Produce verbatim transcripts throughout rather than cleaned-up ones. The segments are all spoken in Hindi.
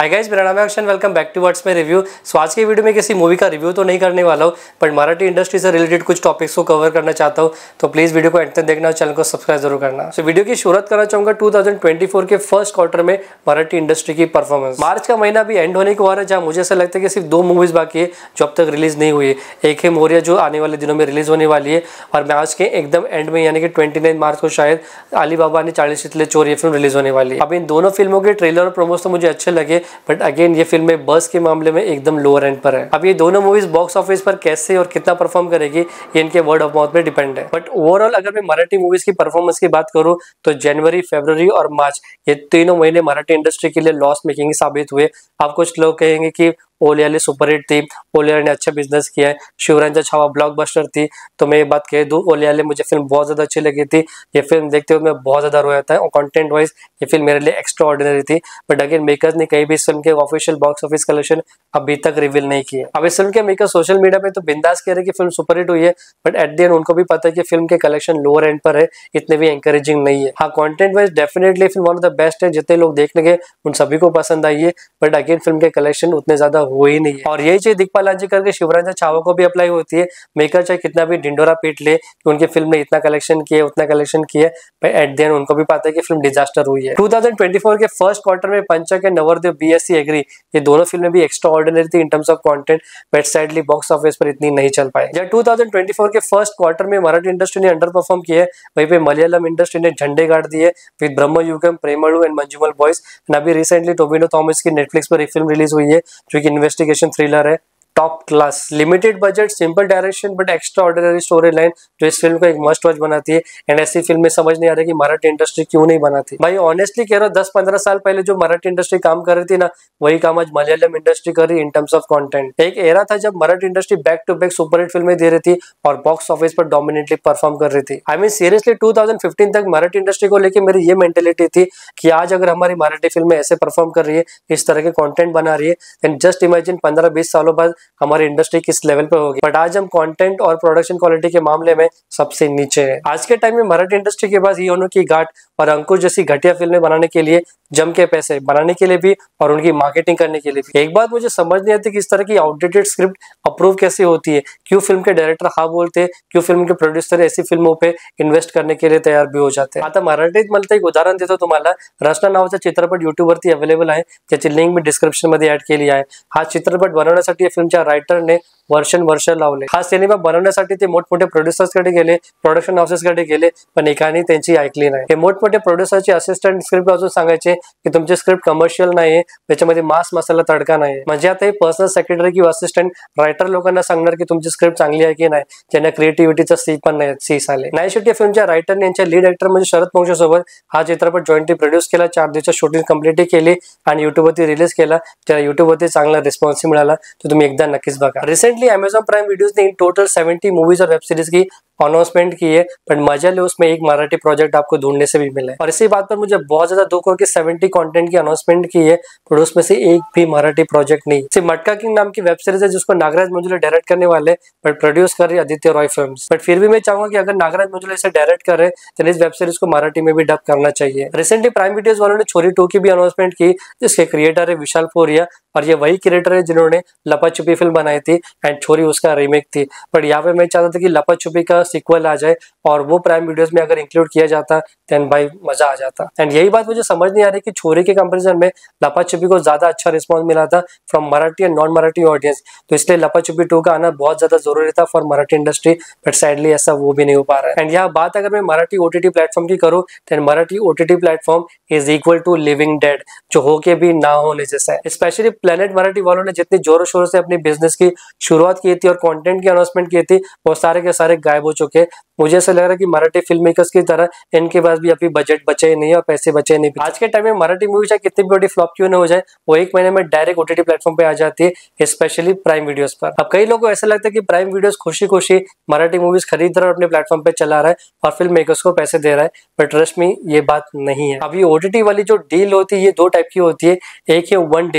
हाय गाइस, मेरा नाम है Akshan. Welcome back to words में रिव्यू। सो आज की वीडियो में किसी मूवी का रिव्यू तो नहीं करने वाला हूँ, बट मराठी इंडस्ट्री से रिलेटेड कुछ टॉपिक्स को कवर करना चाहता हूँ। तो प्लीज वीडियो को एंड तक देखना और चैनल को सब्सक्राइब जरूर करना। सो so, वीडियो की शुरुआत करना चाहूंगा टू थाउजेंड ट्वेंटी फोर के फर्स्ट क्वार्टर में मराठी इंडस्ट्री की परफॉर्मेंस। मार्च का महीना भी एंड होने को आ रहा है, जहाँ मुझे ऐसा लगता है कि सिर्फ दो मूवीज बाकी है जो अब तक रिलीज नहीं हुई है। एक है मोरिया जो आने वाले दिनों में रिलीज होने वाली है, और मार्च के एकदम एंड में यानी कि ट्वेंटी नाइन मार्च को शायद अली बाबा ने चालीस शीतले चोर ये फिल्म रिलीज होने वाली है। अब इन दोनों फिल्मों के ट्रेलर और प्रोमोस तो मुझे अच्छे लगे, बट अगेन ये फिल्म बस के मामले में एकदम लोअर एंड पर है। अब ये दोनों मूवीज बॉक्स ऑफिस पर कैसे और कितना परफॉर्म करेगी ये इनके वर्ड ऑफ माउथ पे डिपेंड है। बट ओवरऑल अगर मैं मराठी मूवीज की परफॉर्मेंस की बात करूं तो जनवरी, फरवरी और मार्च ये तीनों महीने मराठी इंडस्ट्री के लिए लॉस मेकिंग साबित हुए। अब कुछ लोग कहेंगे कि ओले आले सुपरहिट थी, ओले आले ने अच्छा बिजनेस किया है, शिवरांचा छावा ब्लॉकबस्टर थी। तो मैं ये बात कह दूं, ओले आले मुझे फिल्म बहुत ज्यादा अच्छी लगी थी। ये फिल्म देखते हुए मैं बहुत ज्यादा रोया था और कंटेंट वाइज ये फिल्म मेरे लिए एक्स्ट्रा ऑर्डिनरी थी। बट अगेन मेकर्स ने कहीं भी इस फिल्म के ऑफिशियल बॉक्स ऑफिस कलेक्शन अभी तक रिवील नहीं किए। अब इस फिल्म के मेकर सोशल मीडिया पे तो बिंदास कह रहे कि फिल्म सुपरहिट हुई है, बट एट द एंड उनको भी पता है कि फिल्म के कलेक्शन लोअर एंड पर है, इतने भी एंकरेजिंग नहीं है। हाँ, content wise definitely film one of the best है, जितने लोग देखने गए उन सभी को पसंद आई है। बट अगेन फिल्म के कलेक्शन उतने ज्यादा हुए ही नहीं है, और यही चीज दिग्पाल लांजी करके शिवरांचा छावा को भी अप्लाई होती है। मेकर चाहे कितना भी ढिंडोरा पीट ले कि उनकी फिल्म ने इतना कलेक्शन किया उतना कलेक्शन किया, बट एट द एंड उनको भी पता है कि फिल्म डिजास्टर हुई है। टू थाउजेंड ट्वेंटी फोर के फर्स्ट क्वार्टर में पंचक एंड नवरदेव बीएससी एग्री ये दोनों फिल्में भी एक्स्ट्रा ऑर्डिनरी थी in terms of content, but sadly box office पर इतनी नहीं चल पाए। जब टू थाउजेंड ट्वेंटी फोर के फर्स्ट क्वार्टर में मराठी इंडस्ट्री ने अंडर परफॉर्म किया है, वहीं पे मलयालम इंडस्ट्री ने झंडे गाड़ दिए with Bramayugam, Premalu and Manjummel boys. अभी रिसेंटली टोबिनो थॉमस की नेटफ्लिक्स पर एक फिल्म रिलीज हुई है जो कि इन्वेस्टिगेशन थ्रिलर है, top class. Limited budget, simple direction but extra ordinary story line जो इस फिल्म को एक मस्ट वॉच बनाती है। एंड ऐसी फिल्म में समझ नहीं आ रही कि मराठी इंडस्ट्री क्यों नहीं बनाती। भाई ऑनेस्टली कह रहा हूँ, दस पंद्रह साल पहले जो मराठी इंडस्ट्री काम कर रही थी ना, वही काम आज मलयालम इंडस्ट्री कर रही है इन टर्म्स ऑफ कंटेंट। एक एरा था जब Marathi industry back to back superhit फिल्में दे रही थी और बॉक्स ऑफिस पर डोमिनेटली परफॉर्म कर रही थी। I mean seriously two thousand fifteen तक मराठी इंडस्ट्री को लेकर मेरी ये मेंटेलिटी थी कि आज अगर हमारी मराठी फिल्में ऐसे परफॉर्म कर रही है, इस तरह के कॉन्टेंट बना रही है, देन जस्ट इमेजिन पंद्रह बीस सालों बाद हमारी इंडस्ट्री किस लेवल पे होगी। बट आज हम कंटेंट और प्रोडक्शन क्वालिटी के मामले में सबसे नीचे है। आज के टाइम में मराठी इंडस्ट्री के पास हीरों की घाट और अंकुश जैसी घटिया फिल्में बनाने के लिए जम के पैसे बनाने के लिए भी और उनकी मार्केटिंग करने के लिए भी। एक बात मुझे समझ नहीं आती कि इस तरह की आउटडेटेड स्क्रिप्ट अप्रूव कैसे होती है। क्यों फिल्म के डायरेक्टर हाँ बोलते हैं, क्यों फिल्म के प्रोड्यूसर ऐसी फिल्मों पे इन्वेस्ट करने के लिए तैयार भी हो जाते हैं। आता मराठीत मला एक उदाहरण देतो तुम्हाला। रचना नावाचा चित्रपट युट्यूबवरती अवेलेबल आहे, त्याची लिंक मी डिस्क्रिप्शन मध्ये ऍड केली आहे। हा चित्रपट बनवण्यासाठी फिल्मच्या रायटरने वर्षन वर्ष लावले। हा सिनेमा बनवण्यासाठी ते मोठमोठे प्रोड्युसर्स कडे गेले, प्रोडक्शन हाऊसेस कडे गेले, पण एकाने त्यांची ऐकली नाही। हे मोठमोठे प्रोड्युसरचे असिस्टंट स्क्रिप्ट वाचून सांगायचे की तुमची स्क्रिप्ट कमर्शियल नाहीये, त्याच्यामध्ये मास मसाला तडका नाहीये। म्हणजे आता हे पर्सनल सेक्रेटरी किंवा असिस्टंट रायटर लोकांना सांगणार की तुमची स्क्रिप्ट चांगली आहे की नाही, ज्यांना क्रिएटिव्हिटीचा सी पण नाही सीस आले नाही। शेवटी फिल्मच्या रायटरने यांच्या लीड ऍक्टर म्हणजे शरद पंक्ष सोबत हा चित्रपट जॉईंटली प्रोड्यूस केला, चार दिवसात शूटिंग कंप्लीट केली आणि युट्यूबवरती रिलीज केला। त्याला युट्यूबवरती चांगला रिस्पॉन्स मिळाला, तो तुम्ही एकदा नक्कीच बघा। रिसेंटली अमेजॉन प्राइम वीडियोस ने इन टोटल सेवेंटी मूवीज और वेब सीरीज की अनाउंसमेंट की है, बट मजा ले उसमें एक मराठी प्रोजेक्ट आपको ढूंढने से भी मिला है। और इसी बात पर मुझे बहुत ज्यादा दुख हो कि सेवेंटी कंटेंट की अनाउंसमेंट की है, पर उसमें से एक भी मराठी प्रोजेक्ट नहीं। सिर्फ मटका किंग नाम की वेब सीरीज है जिसको नागराज मंजुले डायरेक्ट करने वाले, बट प्रोड्यूस कर रही आदित्य रॉय फिल्म्स। बट फिर भी मैं चाहूंगा कि अगर नागराज मंजुले इसे डायरेक्ट करे तो इस वेब सीरीज को मराठी में भी डब करना चाहिए। रिसेंटली प्राइम वीडियोस वालों ने छोरी टू की भी अनाउंसमेंट की, जिसके क्रिएटर है विशाल फोरिया, और ये वही क्रिएटर है जिन्होंने लपा छुपी फिल्म बनाई थी एंड छोरी उसका रीमेक थी। बट यहाँ पे मैं चाहता था कि लपा छुपी का सीक्वल आ जाए और वो प्राइम वीडियोस में अगर इंक्लूड किया जाता देन भाई मजा आ जाता। एंड यही बात मुझे समझ नहीं आ रही कि छोरी के कंपैरिजन में लपा छुपी को ज्यादा अच्छा रिस्पॉन्स मिला था from Marathi and non Marathi audience, तो इसलिए लपा छुपी टू का आना बहुत ज्यादा जरूरी था for Marathi industry, but sadly ऐसा वो भी नहीं हो पा रहा है। एंड यहाँ बात अगर मैं मराठी ओटीटी प्लेटफॉर्म की करूँ, then Marathi OTT platform is equal to living dead, जो होके भी ना होने जैसा है। स्पेशली प्लेनेट मराठी वालों ने जितनी जोरों शोरों से अपनी बिजनेस की शुरुआत की थी और कंटेंट की अनाउंसमेंट की थी, वो सारे के सारे गायब हो चुके। मुझे ऐसा लग रहा है कि मराठी फिल्म मेकर्स की तरह इनके पास भी अभी बजट बचे नहीं और पैसे बचे नहीं। आज के टाइम में मराठी मूवी चाहे कितनी भी बड़ी फ्लॉप क्यों न हो जाए, वो एक महीने में डायरेक्ट ओटीटी प्लेटफॉर्म पे आ जाती है, स्पेशली प्राइम वीडियोस पर। अब कई लोगों को ऐसा लगता है कि प्राइम वीडियोस खुशी खुशी मराठी मूवीज खरीद रहा है और अपने प्लेटफॉर्म पे चला रहा है और फिल्म मेकर्स को पैसे दे रहा है, बट ट्रस्ट मी ये बात नहीं है। अब ये ओटीटी वाली जो डील होती है ये दो टाइप की होती है। एक है वन डील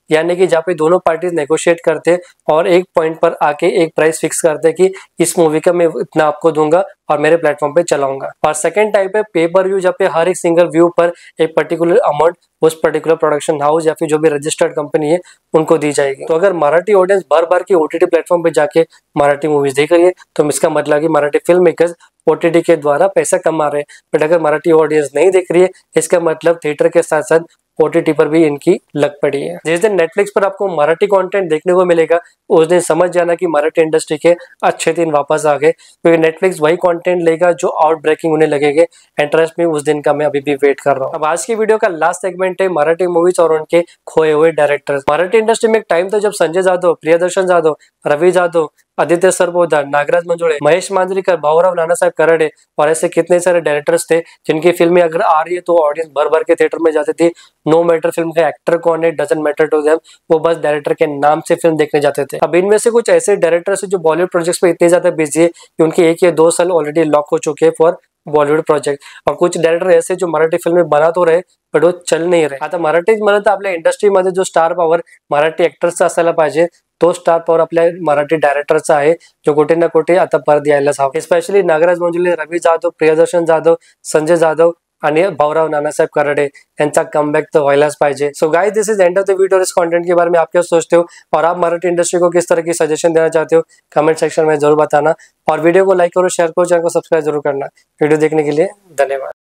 यानी कि जहाँ पे दोनों पार्टीज नेगोशिएट करते और एक पॉइंट पर आके एक प्राइस फिक्स करते कि इस मूवी का मैं इतना आपको दूंगा और मेरे प्लेटफॉर्म पे चलाऊंगा। और सेकंड टाइप है पे पर व्यू, जहाँ पे हर एक सिंगल व्यू पर एक पर्टिकुलर अमाउंट उस पर्टिकुलर प्रोडक्शन हाउस या फिर जो भी रजिस्टर्ड कंपनी है उनको दी जाएगी। तो अगर मराठी ऑडियंस भर भर के ओटीटी प्लेटफॉर्म पे जाके मराठी मूवीज देख रही है तो इसका मतलब कि मराठी फिल्म मेकर्स ओटीटी के द्वारा पैसा कमा रहे हैं। बट अगर मराठी ऑडियंस नहीं देख रही है इसका मतलब थिएटर के साथ साथ ओटीटी पर भी इनकी लग पड़ी है। जिस दिन नेटफ्लिक्स पर आपको मराठी कंटेंट देखने को मिलेगा उस दिन समझ जाना कि मराठी इंडस्ट्री के अच्छे दिन वापस आ गए, क्योंकि नेटफ्लिक्स वही कंटेंट लेगा जो आउट ब्रेकिंग उन्हें लगेगा। इंटरेस्ट में उस दिन का मैं अभी भी वेट कर रहा हूँ। अब आज की वीडियो का लास्ट सेगमेंट है मराठी मूवीज और उनके खोए हुए डायरेक्टर्स। मराठी इंडस्ट्री में एक टाइम था जब संजय जाधव, प्रियदर्शन जाधव, रवि जाधव, आदित्य सरपोतदार, नागराज मंजुळे, महेश मांजरेकर, भाऊराव नानासाहेब कराडे और ऐसे कितने सारे डायरेक्टर्स थे जिनकी फिल्में अगर आ रही है तो ऑडियंस भर भर के थिएटर में जाती थी। नो मैटर फिल्म का एक्टर कौन है, डजंट मैटर टू देम, वो बस डायरेक्टर के नाम से फिल्म देखने जाते थे। अब इनमें से कुछ ऐसे डायरेक्टर्स हैं जो बॉलीवुड प्रोजेक्ट्स पे इतने ज्यादा बिजी है कि उनके एक या दो साल ऑलरेडी लॉक हो चुके हैं फॉर बॉलीवुड प्रोजेक्ट। और कुछ डायरेक्टर ऐसे जो मराठी फिल्में बना तो रहे बट वो चल नाही रहे। आता मराठीत म्हणत आपल्या इंडस्ट्रीमध्ये जो स्टार पॉवर मराठी ऍक्टर्सचा असायला पाहिजे तो स्टार पॉवर आपल्या मराठी डायरेक्टरचा आहे जो कुठे ना कुठे आता परत यायलाच हवा। स्पेशली नागराज मंजुळे, रवि जाधव, प्रियदर्शन जाधव, संजय जाधव आणि भाऊराव नानासाहेब कराडे यांचा कमबैक तो व्हायलाच पाहिजे। So guys this is end of the video. इस कंटेंट के बारे में आप क्या सोचते हो और आप मराठी इंडस्ट्री को किस तरह की सजेशन देना चाहते हो कमेंट सेक्शन में जरूर बताना और वीडियो को लाइक करो, शेयर करो, चैनल को सब्सक्राइब जरूर करना। वीडियो देखने के लिए धन्यवाद।